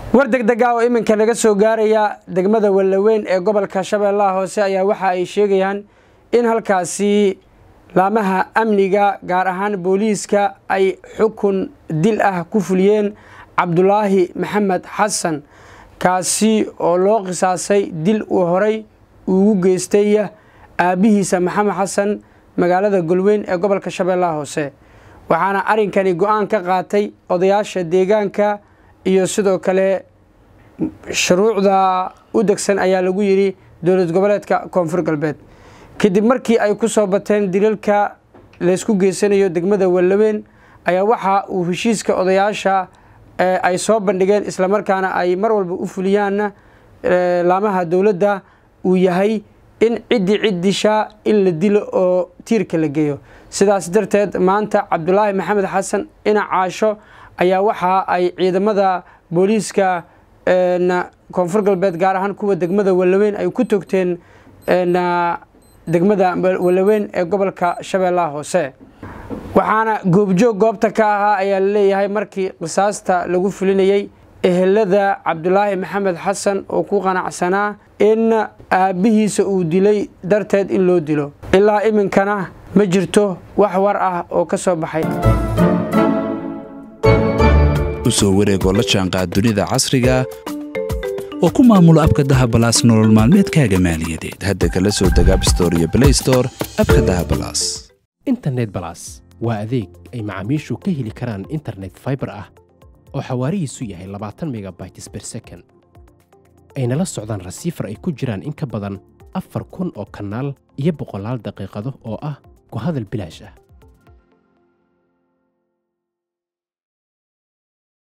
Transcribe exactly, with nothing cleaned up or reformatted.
wardeg degaa oo iminka laga soo gaaraya degmada Walaweyn ee gobolka Shabeellaha Hoose ayaa waxa ay sheegayaan in halkaasi laamaha amniga gaar ahaan booliiska ay xukun dil ah ku fuliyeen Cabdulaahi Maxamed Xasan kaasi oo loo qisaasay dil uu horay ugu geystay aabihiisa Maxamed Xasan magaalada Galweyn ee gobolka Shabeellaha Hoose waxaana arinkani go'aan ka qaatay odayaasha deegaanka iyo sidoo kale shuruucda u degsan ayaa lagu yiri dowlad goboleedka Koonfur Galbeed kadib markii ay ku soo bateen dilalka la isku geysanayo degmada Walaweyn ayaa waxa uu heshiiska odayaasha ay soo bandhigeen isla markaana ay mar walba u fuliyaan laamaha dawladda uu yahay in ciddi ciddisha in la dilo oo tiirka la geeyo sidaas darteed maanta Cabdulaahi Maxamed Xasan ina caasho ayaa waxa ay ciidamada booliiska ee Koonfur Galbeed gaar ahaan kuwa degmada Walaweyn ay ku togteen degmada Walaweyn ee gobolka Shabeellaha Hoose waxaana goobjoog goobta ka ahaa ayaa leeyahay markii qisaasta lagu fulinayay ehelada Cabdulaahi Maxamed Xasan oo ku qanacsanaa in aabihiisa uu dilay darteed in loo dilo ilaa iminkana ma jirto wax war ah oo ka soo baxay usoo wareego la jaanqaad dunida casriga oo ku maamulo abka Dahab Plus nolol maalmeedkaaga maaliyadeed hadda kala soo deg App Store iyo Play Store abka Dahab Plus Internet Plus waa adeeg ay macaamiishu ka heli karaan internet fiber ah oo xawaarihiisu yahay labaatan megabytes per second ayna la socdaan receiver ay ku jiraan in ka badan afar kun oo kanaal iyo boqolaal daqiiqado oo ah ku hadal bilaash ah